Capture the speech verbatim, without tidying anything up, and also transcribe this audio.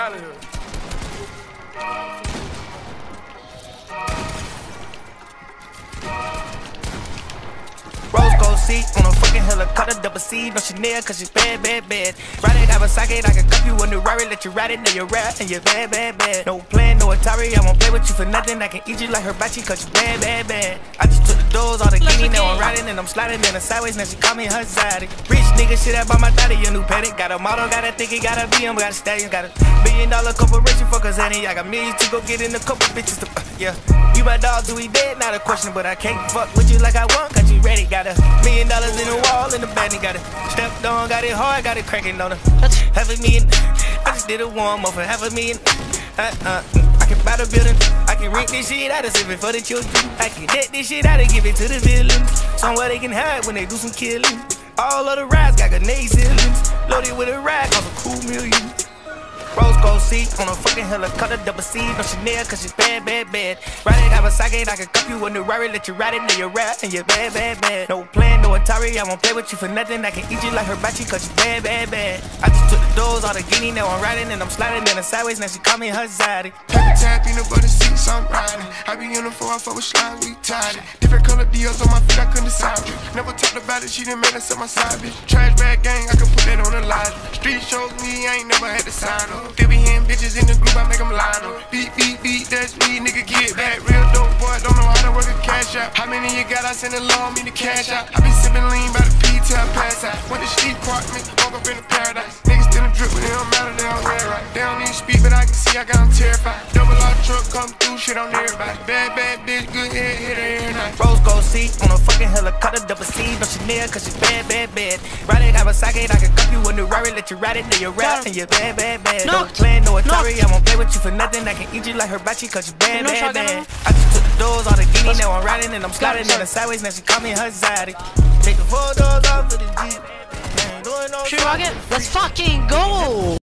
out of here. Rose gold seat on a fucking helicopter, double C, no Chanel, cause you bad, bad, bad. Ride it, have a socket, I can cup you a new Rari, let you ride it, now you're rap, and you're bad, bad, bad. No plan, no Atari, I won't play with you for nothing, I can eat you like hibachi, cause you bad, bad, bad. I just took the doors, all the guinea, now I'm riding, and I'm sliding in the sideways, now she call me her zaddy. Rich nigga, shit, I bought my daddy a new paddock, got a model, got a thicky, got a B M, got a stallion, got a billion dollar corporation, fuck us, Annie, I got millions to go get in a couple bitches to, uh, yeah. You my dog, do we dead? Not a question, but I can't fuck with you like I want, cause you ready, got a million dollars in the wall, in the bed, got it stepped on, got it hard, got it cracking on her. Half a million, I just did a warm up for half a million. Uh, uh, I can buy the building, I can rent this shit out of save it for the children. I can debt this shit out and give it to the villains. Somewhere they can hide when they do some killing. All of the rides got grenade ceilings. Loaded with a ride, cost a cool million. Rose gold seat on a fucking helicopter, double C, no Chanel, cause she's bad, bad, bad. Ride it, have a socket, I can cup you a new Rari, let you ride it, now you're rap, and you're bad, bad, bad. No plan, no Atari, I won't play with you for nothing, I can eat you like hibachi, cause you bad, bad, bad. I just took the doors, all the guinea, now I'm riding, and I'm sliding in the sideways, now she call me her zaddy. Paper tap, peanut butter seats, I'm riding. I be in the four, I fuck with slimes, we tied it. Different color deals on my feet, I couldn't decide it. Never talked about it, she done made us up my side, bitch. Trash bag gang, I can put that on the line. Street shows me, I ain't never had to sign up. They be hearing bitches in the group, I make them line up. Beat, beat, beat, that's me, nigga, get back. Real dope boy, don't know how to work a cash out. How many you got? I send a law, me the cash out. I be sipping lean by the P till I pass out. Went to sleep apartment, woke up in the paradise. Niggas still in drip, but it don't matter, they don't wear right. They don't need speed, but I can see I got them terrified. Double R truck, come through, shit on everybody. Bad, bad bitch, good head, hit her every night. Rose gold seat on a fucking helicopter, double C, no Chanel, cause she's bad, bad, bad. Ride it, have a socket, I can cup you a new Rari, let you ride it, now you're rap, and you're bad, bad, bad. No plan, no Atari, I won't play with you for nothing, I can eat you like hibachi, cause you bad, bad, bad. I just took the doors, all the guinea, now I'm riding, and I'm sliding in the sideways, now she call me her zaddy. Take the four doors off of the Jeep. Should we rock it? Let's fucking go!